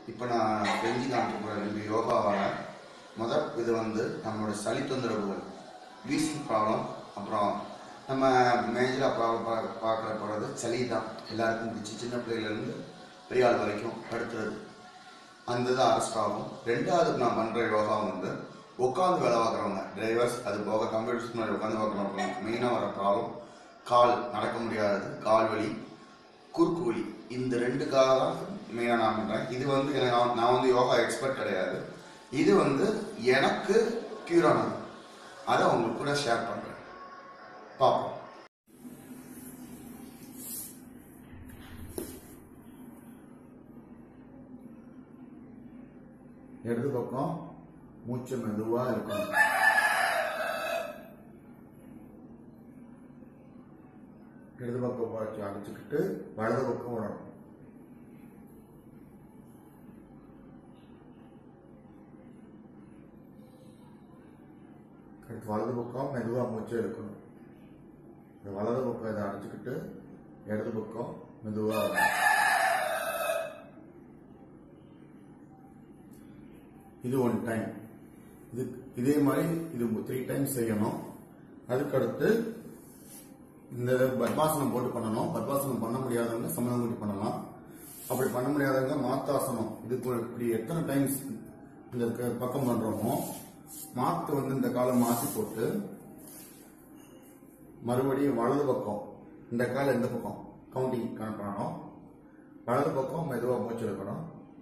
இப்போ நான் செஞ்சு காமிக்க இந்த யோகாவால் முதல் இது வந்து நம்மளோட சளி தொந்தரவுகள், வீசிங் ப்ராப்ளம், அப்புறம் நம்ம மேஜராக ப்ராப்ளம் பார்க்குற போகிறது சளி தான். எல்லாருக்கும் பிடிச்சி சின்ன பிள்ளையிலேருந்து பெரிய ஆள் வரைக்கும் படுத்துறது, அந்த இது அரெஸ்ட் ஆகும். ரெண்டாவது நான் பண்ணுற யோகா வந்து உட்காந்து வேலை பார்க்குறவங்க, டிரைவர்ஸ், அது போக கம்ப்யூட்டர்ஸ் முன்னாடி உட்காந்து பார்க்குறவங்க மெயினாக வர ப்ராப்ளம் கால் நடக்க முடியாதது, கால் வலி, குறுக்கு வலி, இந்த ரெண்டுக்காக தான் மெயினாக நான் பண்ணுறேன். இது வந்து எனக்கு நான் வந்து யோகா எக்ஸ்பர்ட் கிடையாது. இது வந்து எனக்கு க்யூர் ஆனது, அதை உங்களுக்கு கூட ஷேர் பண்ணுறேன். பார்ப்போம். இடது பக்கம் மூச்சு மெதுவாக இருக்கணும். இடது பக்கம் வச்சு அடிச்சுக்கிட்டு வலது பக்கம் விடணும். வலது பக்கம் மெதுவாக மூச்சு எடுக்கணும். வலது பக்கம் இதை அடிச்சுக்கிட்டு இடது பக்கம் மெதுவாக வரணும். இது 1 டைம். இதே மாதிரி இது 3 டைம்ஸ் செய்யணும். அதுக்கடுத்து இந்த பத்மாசனம் போட்டு பண்ணணும். பத்மாசனம் பண்ண முடியாதவங்க சமணங்குடி பண்ணலாம். அப்படி பண்ண முடியாதவங்க மாத்தாசனம், இதுக்கு இப்படி எத்தனை டைம்ஸ் இந்த பக்கம் பண்றோமோ மாத்து வந்து இந்த காலம் மாற்றி போட்டு மறுபடியும் வலது பக்கம், இந்த காலம் எந்த பக்கம் கவுண்டிங் கணக்கு பண்ணணும். வலது பக்கம் மெதுவாக மூச்சு எடுக்கணும்.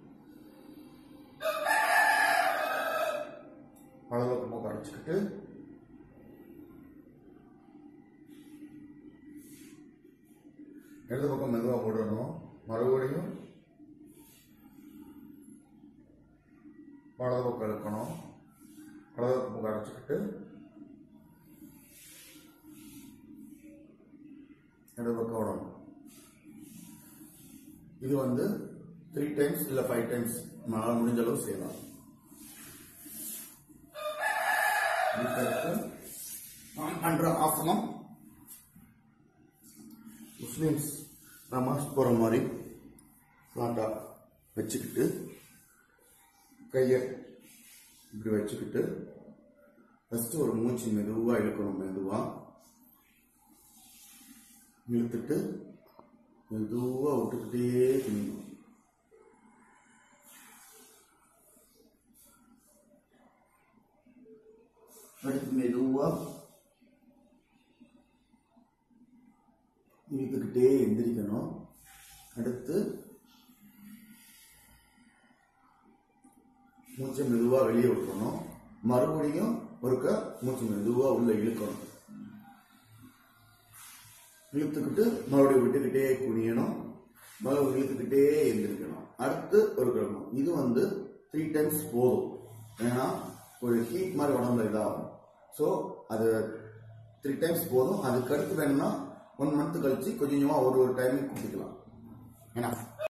வலது பக்கம் அடிச்சுக்கிட்டு இடது பக்கம் மெதுவாக போடணும். மறுபடியும் வலது பக்கம் எடுக்கணும். வலது பக்கம் அடைச்சிக்கிட்டு இடது பக்கம் விடணும். இது வந்து 3 டைம்ஸ் இல்லை 5 டைம்ஸ் நம்மளால முடிஞ்ச அளவு செய்யலாம். நான் பண்ற ஆசனம் முஸ்லிம்ஸ் நமாஸ் போற மாதிரி ஃபிளாட்டா வச்சுக்கிட்டு கையை இப்படி வச்சுக்கிட்டு ஃபர்ஸ்ட் ஒரு மூச்சு மெதுவாக இழுக்கணும். மெதுவாக இழுத்துட்டு மெதுவாக விட்டுக்கிட்டே திணிக்கணும். அடுத்து மெதுவாக இழுத்துக்கிட்டே எந்திரிக்கணும். அடுத்து மூச்சை மெதுவாக வெளியே விட்டுறணும். மறுபடியும் ஒருக்க மூச்சு மெதுவாக உள்ள இழுக்கணும். இழுத்துக்கிட்டு மறுபடியும் விட்டுக்கிட்டே குனியணும். மறுபடியும் இழுத்துக்கிட்டே எந்திரிக்கணும். அடுத்து ஒரு கிழமை. இது வந்து 3 டைம்ஸ் போதும். ஏன்னா ஒரு ஹீட் மாதிரி உடம்புல இதாகும். ஸோ அது 3 டைம்ஸ் போதும். அதுக்கு அடுத்து வேணும்னா 1 மந்த் கழிச்சு கொஞ்சம் கொஞ்சமாக ஒரு டைமிங் கொடுத்துக்கலாம். ஏன்னா